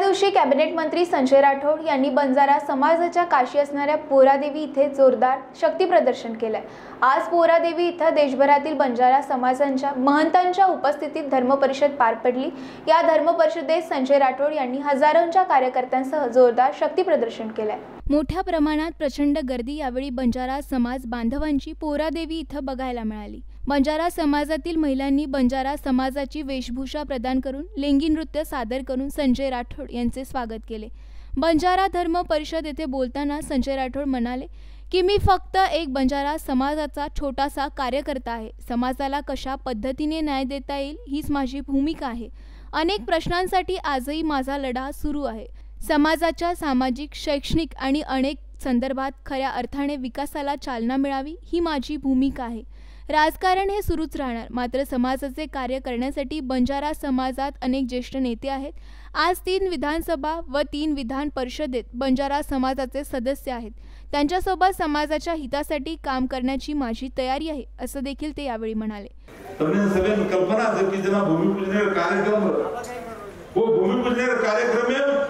दिवशी कॅबिनेट मंत्री संजय राठोड यांनी बंजारा समाजाच्या काशी असणाऱ्या पोरादेवी इथे जोरदार शक्ती प्रदर्शन केले। आज पोरादेवी इथे देशभरातील बंजारा समाजांच्या महंतांच्या उपस्थितीत धर्म परिषद पार पडली। या धर्म परिषदेत संजय राठोड यांनी हजारोंच्या कार्यकर्त्यांसह जोरदार शक्ती प्रदर्शन केले। मोठ्या प्रमाणात प्रचंड गर्दी यावेळी बंजारा समाज बांधवांची पोरादेवी इथं बघायला मिळाली। बंजारा समाजातील महिलांनी बंजारा समाजाची वेशभूषा प्रदान करून लेंगी नृत्य सादर करून संजय राठोड यांचे स्वागत केले। बंजारा धर्म परिषद येथे बोलताना संजय राठोड म्हणाले की मी फक्त एक बंजारा समाजाचा छोटासा कार्यकर्ता आहे। समाजाला कशा पद्धतीने न्याय देता येईल हीच माझी भूमिका आहे। अनेक प्रश्नांसाठी आजही माझा लढा सुरू आहे। समाजाच्या सामाजिक, शैक्षणिक आणि अनेक संदर्भात खऱ्या अर्थाने विकासाला चालना मिळावी ही माझी भूमिका आहे। राजकारण हे सुरूच राहणार, मात्र समाजाचे कार्य करण्यासाठी बंजारा समाजात अनेक ज्येष्ठ नेते आहेत। आज 3 विधानसभा व 3 विधान परिषदेत बंजारा समाजाचे सदस्य आहेत। त्यांच्यासोबत समाजाच्या हितासाठी काम करण्याची माझी तयारी आहे, असं देखील ते यावेळी म्हणाले। कल्पना की जना भूमिपूजन कार्यक्रम वो भूमिपूजन कार्यक्रम में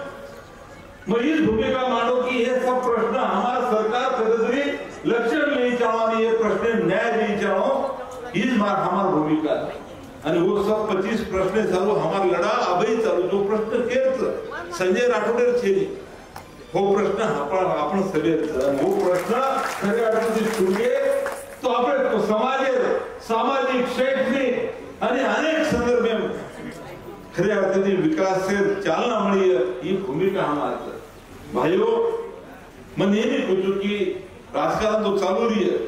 मैं इस भूमिका मानो कि ये सब प्रश्न हमारा सरकार कदरी लक्ष्य नहीं चाहो, ये प्रश्न न्याय नहीं चाहो, इस बार हमारी भूमिका आणि वो सब 25 प्रश्न चालू हमारा लढा अभी चालू। जो प्रश्न केच संजय राठोडर छेली वो प्रश्न आपण सगळेच वो प्रश्न संजय राठोड सुनले तो आपले समाज सामाजिक, शैक्षणिक आणि अनेक संदर्भ में खरे अर्थाने विकास से चालना मिली ही भूमिका हमारी। भाइयों, मैं नेहमी पूछू कि राजकारण तो चालू रही है,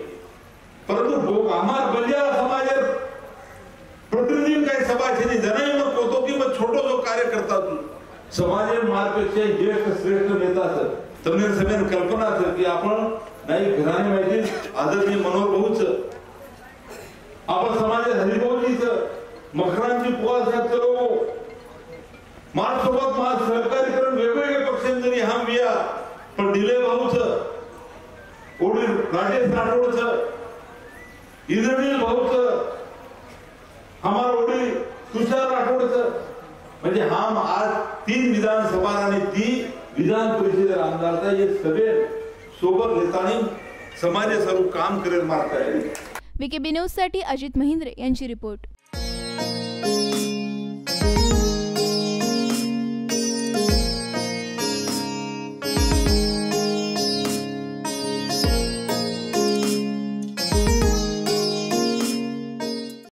परंतु हमार बंजारा समाज प्रतिनिधि काही सभा छे जनाई मग होतो की मग छोटो जो कार्यकर्ता तू समाज मार्पेक्षा ज्येष्ठ श्रेष्ठ नेता सर तमने सगळ्यांना कल्पना असेल की आपण नाही घराने माहिती आदरणीय मनोहर भाऊच आपण समाज हरिभाऊजीच मखरांची पोवासात चलो माझ्यासोबत माझं सहकारी करून वेगवेगळे पक्षांनी जरी हम विया पण दिले भाऊच ओढी राजेश राठोडच इंद्रनील भाऊच हमारा ओढी तुषार राठोडच म्हणजे हम आज 3 विधानसभा आणि 3 विधान परिषद आमदार ये सगळे सोबत नेतानी समाज सर्व काम करेल मारता है। वीकेबी न्यूज साठी अजित महिंद्रे यांची रिपोर्ट।